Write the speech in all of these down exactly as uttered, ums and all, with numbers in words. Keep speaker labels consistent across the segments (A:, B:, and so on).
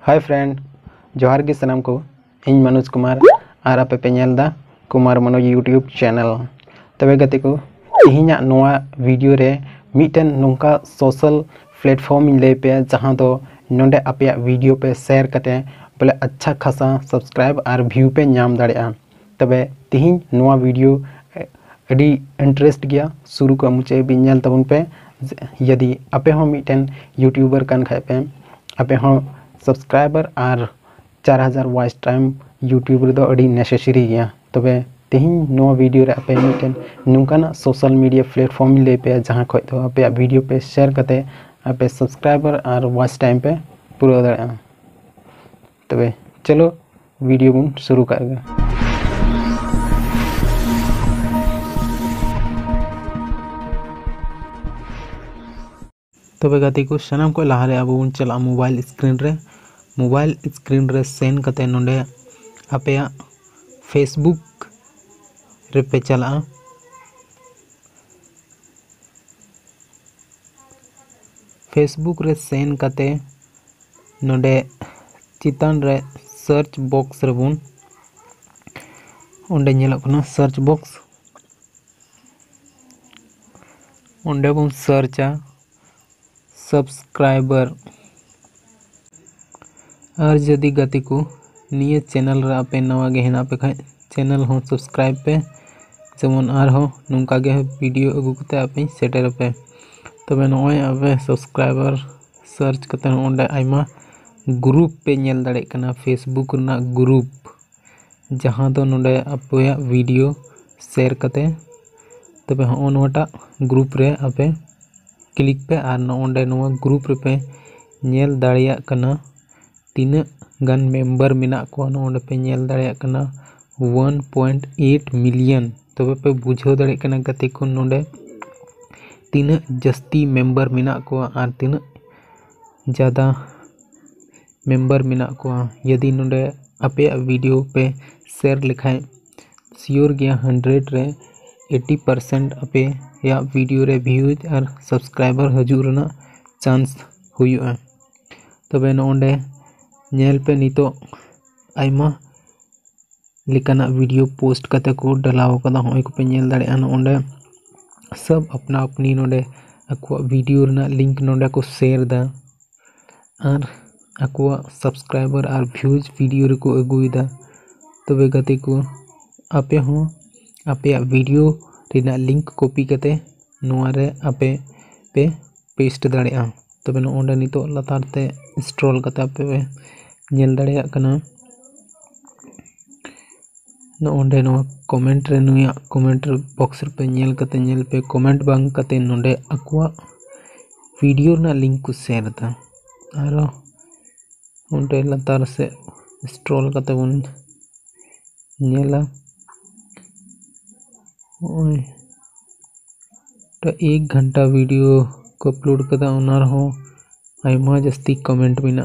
A: Hi friend जोहार गे सनाम को इन मनोज कुमार और आपे पे नेलदा कुमार मनोज यूट्यूब चैनल तबे गते को तिहिना नोआ वीडियो रे मिटन नोंका सोशल प्लेटफॉर्म इन ले पे जहां दो नोंडे आपे वीडियो पे शेयर कते बोले अच्छा खासा सब्सक्राइब और व्यू पे नाम दाड़ेआ तबे तिहिन नोआ वीडियो अडी इंटरेस्ट गया शुरू को मुचे भी नेल तबन पे यदि आपे हो मिटन यूट्यूबर कान खाय पे आपे हो सब्सक्राइबर और चार हजार वॉच टाइम यूट्यूब रे दो अड़ी नेसेसरी गया तबे तिहिन नो वीडियो रे आपे मिटन नुकाना सोशल मीडिया प्लेटफॉर्म ले पे जहां खय तो आपे वीडियो पे शेयर करते आपे सब्सक्राइबर और वॉच टाइम पे पूरा दाड़ा तबे चलो वीडियो बुन शुरू करेगा। तबे गाती को सनाम को लहारे अब बन चला मोबाइल स्क्रीन रे मोबाइल स्क्रीन रे सेन कते नोंडे आपे फेसबुक रे पे चला फेसबुक रे सेन कते नोंडे चितान रे सर्च बॉक्स रे बुन ओंडे नेलो कना सर्च बॉक्स ओंडे बुन सर्चा सब्सक्राइबर और जदि गति को निये चैनल रे आपे नवा गे हेना पे खाय चैनल हो सब्सक्राइब पे जेमन आर हो नुंका गे वीडियो अगु कते आपे सेटर पे तबे नय आपे सब्सक्राइबर सर्च कते ओंडे आइमा ग्रुप पे नेल दाड़े कना फेसबुक ना ग्रुप जहां दो नोंडे आपे वीडियो शेयर कते तबे हो नोटा ग्रुप रे आपे क्लिक पे और ओंडे नोवा ग्रुप रे पे नेल दाड़िया कना तीना गन मेंबर मेना को ओंडे पे नेल दाड़िया कना वन पॉइंट एट मिलियन तबे पे बुझाव दाड़े कना गति को नोंडे तीना जस्ती मेंबर मेना को और तीना ज्यादा मेंबर मेना को यदि नोंडे आपे वीडियो पे शेयर लिखाय श्योर गया हंड्रेड रे एटी परसेंट आपे या वीडियो रे व्यूज और सब्सक्राइबर हजु रना चांस हुआ तबे नोंडे नेल पे नितो आइमा लिकाना वीडियो पोस्ट कते को डलाव कदा होय को पे नेल दाड़े अन ओंडे सब अपना अपनी नोंडे अको वीडियो रना लिंक नोंडे को शेयर दा और अको सब्सक्राइबर और व्यूज वीडियो रे को अगुइदा तबे गति को आपे हो आपे वीडियो रेना लिंक कॉपी कते नोआ रे आपे पे पेस्ट दाड़ेआ तबे नो ओंडे नितो लतार ते स्क्रॉल कते आपे नेल दाड़ेया कना नो ओंडे नो कमेंट रे नुया कमेंट बॉक्स पे नेल कते नेल पे कमेंट बांग कते नोंडे अक्वा वीडियो ना लिंक को शेयर दा और ओंडे लतार से स्क्रॉल कते बन नेला ओए तो एक घंटा वीडियो को अपलोड कदा ओनर हो आइमा जस्ती कमेंट बिना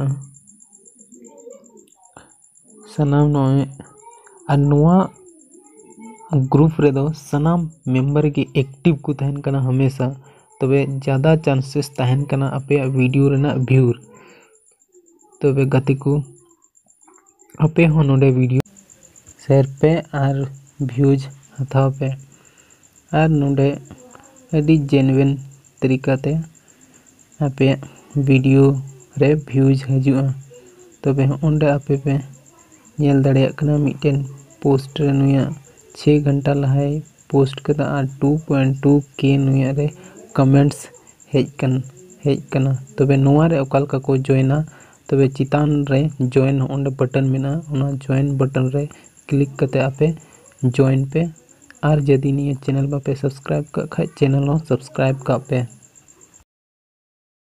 A: सनाम नोए अनवा ग्रुप रे दो सनाम मेंबर के एक्टिव को तहन कना हमेशा तबे ज्यादा चांसेस तहन कना आपे वीडियो रेना व्यूर तबे गति को आपे हो नोडे वीडियो शेयर पे और व्यूज हथाव पे और नोडे अडी जेन्युइन तरीका ते आपे वीडियो रे व्यूज हजुआ तबे ओंडे आपे पे नेल दाड़िया कना मिटन पोस्ट रे नुया छह घंटा लहाय पोस्ट कदा और टू पॉइंट टू के नुया रे कमेंट्स हेज कन हेज कना तबे नोआ रे ओकाल का को जॉइना तबे चितान रे जॉइन ओंडे बटन मेना ओना जॉइन बटन रे क्लिक कते आपे जॉइन पे और यदि नहीं चैनल पे सब्सक्राइब का खाए चैनल हो सब्सक्राइब का पे।